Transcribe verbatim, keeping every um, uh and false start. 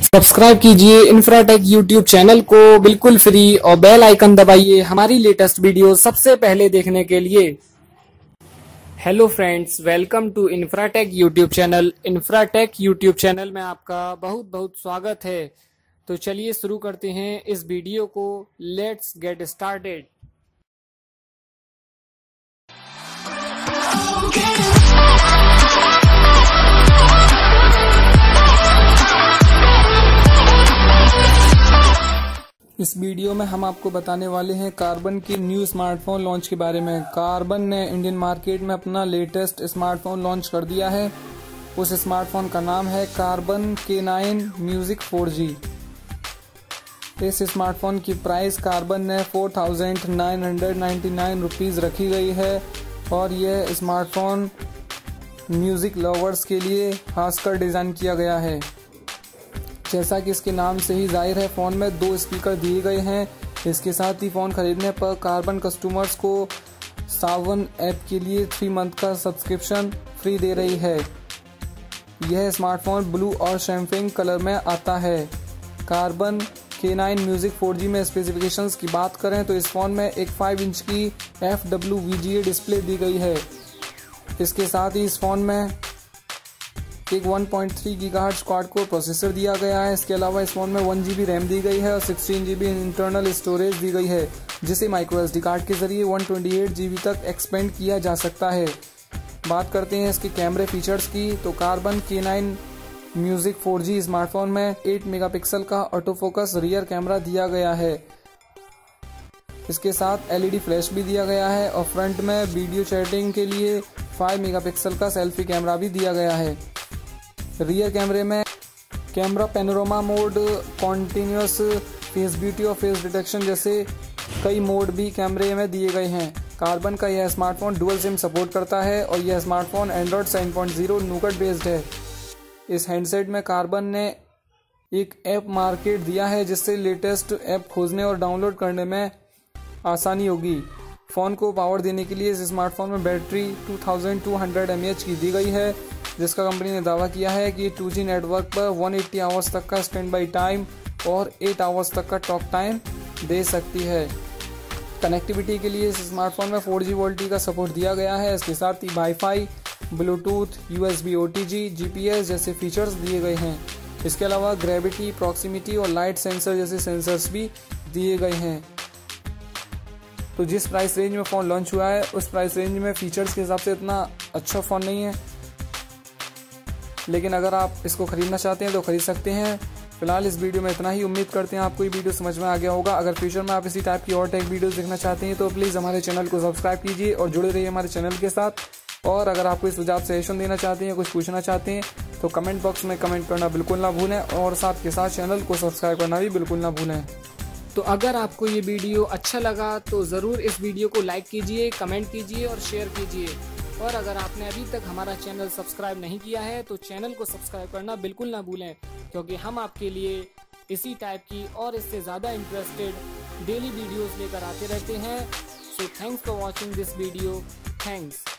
Subscribe कीजिए Infratech YouTube channel को बिल्कुल फ्री और बेल आइकन दबाइए हमारी लेटेस्ट वीडियो सबसे पहले देखने के लिए। Hello friends, welcome to Infratech YouTube channel. Infratech YouTube channel में आपका बहुत बहुत स्वागत है। तो चलिए शुरू करते हैं इस वीडियो को। Let's get started. इस वीडियो में हम आपको बताने वाले हैं कार्बन के न्यू स्मार्टफोन लॉन्च के बारे में। कार्बन ने इंडियन मार्केट में अपना लेटेस्ट स्मार्टफोन लॉन्च कर दिया है। उस स्मार्टफोन का नाम है कार्बन के नाइन म्यूजिक फोर जी। इस स्मार्टफोन की प्राइस कार्बन ने four thousand nine hundred ninety nine rupees रखी गई है और यह स्मार्टफोन म्यूजिक लवर्स के लिए खासकर डिज़ाइन किया गया है। जैसा कि इसके नाम से ही जाहिर है, फ़ोन में दो स्पीकर दिए गए हैं। इसके साथ ही फ़ोन खरीदने पर कार्बन कस्टमर्स को सावन ऐप के लिए थ्री मंथ का सब्सक्रिप्शन फ्री दे रही है। यह स्मार्टफोन ब्लू और शैम्पेन कलर में आता है। कार्बन के नाइन म्यूजिक फोर जी में स्पेसिफिकेशंस की बात करें तो इस फ़ोन में एक फाइव इंच की F W V G A display दी गई है। इसके साथ ही इस फ़ोन में एक one point three gigahertz quad core processor दिया गया है। इसके अलावा इस फोन में वन जी बी रैम दी गई है और sixteen G B internal storage दी गई है, जिसे माइक्रो एस डी कार्ड के जरिए one twenty eight G B तक एक्सपेंड किया जा सकता है। बात करते हैं इसके कैमरे फीचर्स की, तो कार्बन के nine music four G smartphone में एट मेगापिक्सल का ऑटो फोकस रियर कैमरा दिया गया है। इसके साथ एल ई डी फ्लैश भी दिया गया है और फ्रंट में वीडियो चैटिंग के लिए फाइव मेगापिक्सल का सेल्फी कैमरा भी दिया गया है। रियर कैमरे में camera panorama mode, continuous face beauty और फेस डिटेक्शन जैसे कई मोड भी कैमरे में दिए गए हैं। कार्बन का यह स्मार्टफोन डुअल सिम सपोर्ट करता है और यह smartphone Android seven point zero Nougat based है। इस हैंडसेट में कार्बन ने एक ऐप मार्केट दिया है, जिससे लेटेस्ट ऐप खोजने और डाउनलोड करने में आसानी होगी। फ़ोन को पावर देने के लिए इस स्मार्टफोन में battery two thousand two hundred M A H की दी गई है, जिसका कंपनी ने दावा किया है कि टू जी नेटवर्क पर वन एटी आवर्स तक का स्टैंड बाई टाइम और एट आवर्स तक का टॉक टाइम दे सकती है। कनेक्टिविटी के लिए इस स्मार्टफोन में फोर जी वोल्टी का सपोर्ट दिया गया है। इसके साथ ही WiFi, Bluetooth, U S B O T G, G P S जैसे फीचर्स दिए गए हैं। इसके अलावा ग्रेविटी, प्रॉक्सिमिटी और लाइट सेंसर जैसे सेंसर्स भी दिए गए हैं। तो जिस प्राइस रेंज में फ़ोन लॉन्च हुआ है, उस प्राइस रेंज में फीचर्स के हिसाब से इतना अच्छा फ़ोन नहीं है, लेकिन अगर आप इसको खरीदना चाहते हैं तो खरीद सकते हैं। फिलहाल इस वीडियो में इतना ही। उम्मीद करते हैं आपको ये वीडियो समझ में आ गया होगा। अगर फ्यूचर में आप इसी टाइप की और टेक वीडियोस देखना चाहते हैं तो प्लीज़ हमारे चैनल को सब्सक्राइब कीजिए और जुड़े रहिए हमारे चैनल के साथ। और अगर आपको इस सुझाव सजेशन देना चाहते हैं, कुछ पूछना चाहते हैं, तो कमेंट बॉक्स में कमेंट करना बिल्कुल ना भूलें और साथ के साथ चैनल को सब्सक्राइब करना भी बिल्कुल ना भूलें। तो अगर आपको ये वीडियो अच्छा लगा तो ज़रूर इस वीडियो को लाइक कीजिए, कमेंट कीजिए और शेयर कीजिए। और अगर आपने अभी तक हमारा चैनल सब्सक्राइब नहीं किया है तो चैनल को सब्सक्राइब करना बिल्कुल ना भूलें, क्योंकि हम आपके लिए इसी टाइप की और इससे ज़्यादा इंटरेस्टेड डेली वीडियोस लेकर आते रहते हैं। So thanks for watching this video. Thanks.